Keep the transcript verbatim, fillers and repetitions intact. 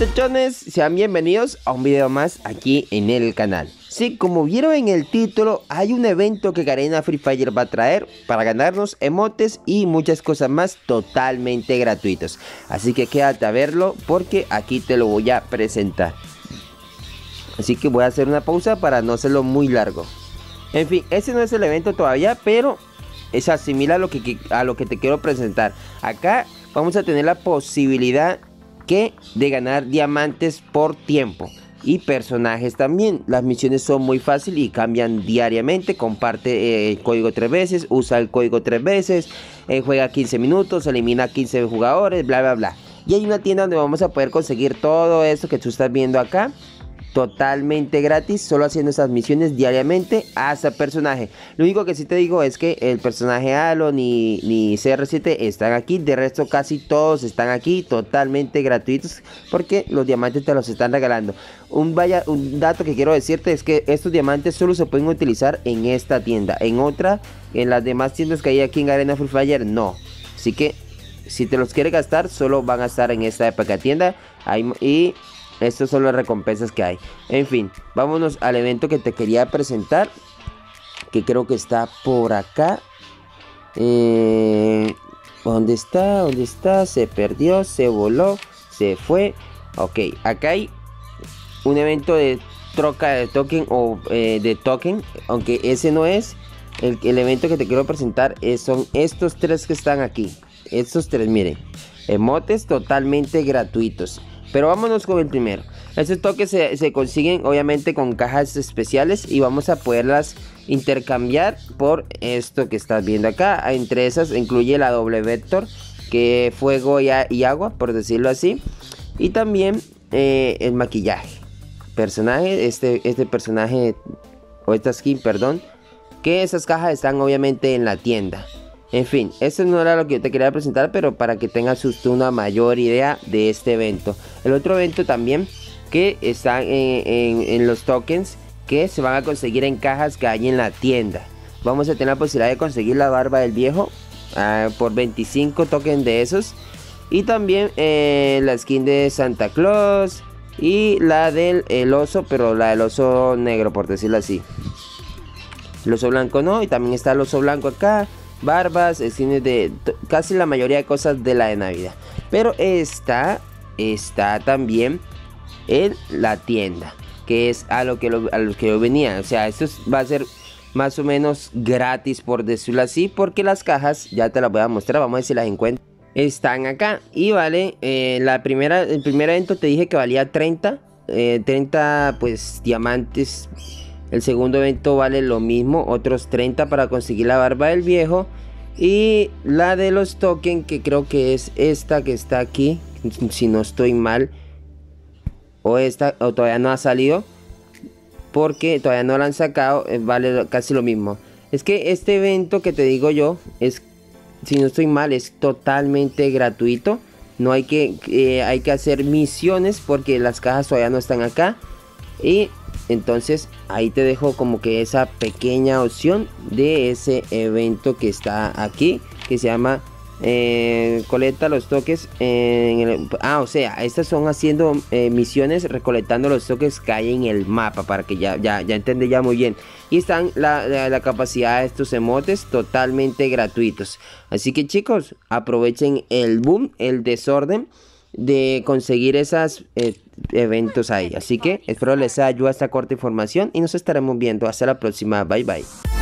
muchachones, sean bienvenidos a un video más aquí en el canal. Sí, como vieron en el título, hay un evento que Garena Free Fire va a traer para ganarnos emotes y muchas cosas más totalmente gratuitos. Así que quédate a verlo porque aquí te lo voy a presentar. Así que voy a hacer una pausa para no hacerlo muy largo. En fin, ese no es el evento todavía, pero es asimila a lo que, a lo que te quiero presentar. Acá vamos a tener la posibilidad que de ganar diamantes por tiempo y personajes también. Las misiones son muy fáciles y cambian diariamente. Comparte eh, el código tres veces, usa el código tres veces, eh, juega quince minutos, elimina quince jugadores, bla bla bla. Y hay una tienda donde vamos a poder conseguir todo esto que tú estás viendo acá totalmente gratis, solo haciendo esas misiones diariamente hasta personaje. Lo único que sí te digo es que el personaje Halo ni, ni C R siete están aquí. De resto casi todos están aquí totalmente gratuitos porque los diamantes te los están regalando. Un, vaya, un dato que quiero decirte es que estos diamantes solo se pueden utilizar en esta tienda. En otra, en las demás tiendas que hay aquí en Garena Free Fire, no. Así que si te los quieres gastar, solo van a estar en esta época tienda. Hay, y estas son las recompensas que hay. En fin, vámonos al evento que te quería presentar, que creo que está por acá. eh, ¿Dónde está? ¿Dónde está? Se perdió, se voló, se fue. Ok, acá hay un evento de troca de token o eh, de token, aunque ese no es el, el evento que te quiero presentar. Es, son estos tres que están aquí. Estos tres, miren, emotes totalmente gratuitos. Pero vámonos con el primero. Estos toques se, se consiguen obviamente con cajas especiales y vamos a poderlas intercambiar por esto que estás viendo acá. Entre esas incluye la doble vector, que es fuego y, y agua, por decirlo así. Y también eh, el maquillaje. Personaje, este, este personaje, o esta skin, perdón. Que esas cajas están obviamente en la tienda. En fin, eso no era lo que yo te quería presentar, pero para que tengas una mayor idea de este evento. El otro evento también que está en, en, en los tokens que se van a conseguir en cajas que hay en la tienda. Vamos a tener la posibilidad de conseguir la barba del viejo uh, por veinticinco tokens de esos. Y también eh, la skin de Santa Claus y la del el oso, pero la del oso negro, por decirlo así. El oso blanco no, y también está el oso blanco acá. Barbas, skins de casi la mayoría de cosas de la de Navidad. Pero esta está también en la tienda, que es a lo que, lo, a lo que yo venía. O sea, esto va a ser más o menos gratis, por decirlo así, porque las cajas, ya te las voy a mostrar, vamos a ver si las encuentro. Están acá y vale, eh, la primera, el primer evento te dije que valía treinta, eh, treinta pues diamantes. El segundo evento vale lo mismo, otros treinta para conseguir la barba del viejo. Y la de los tokens, que creo que es esta que está aquí, si no estoy mal. O esta, o todavía no ha salido, porque todavía no la han sacado, vale casi lo mismo. Es que este evento que te digo yo, es, si no estoy mal, es totalmente gratuito. No hay que, eh, hay que hacer misiones porque las cajas todavía no están acá. Y entonces ahí te dejo como que esa pequeña opción de ese evento que está aquí, que se llama eh, colecta los toques en el, ah o sea estas son haciendo eh, misiones recolectando los toques que hay en el mapa, para que ya ya ya entiende ya muy bien. Y están la, la, la capacidad de estos emotes totalmente gratuitos. Así que chicos, aprovechen el boom, el desorden de conseguir esos eh, eventos ahí. Así que espero les haya ayudado esta corta información y nos estaremos viendo hasta la próxima. Bye bye.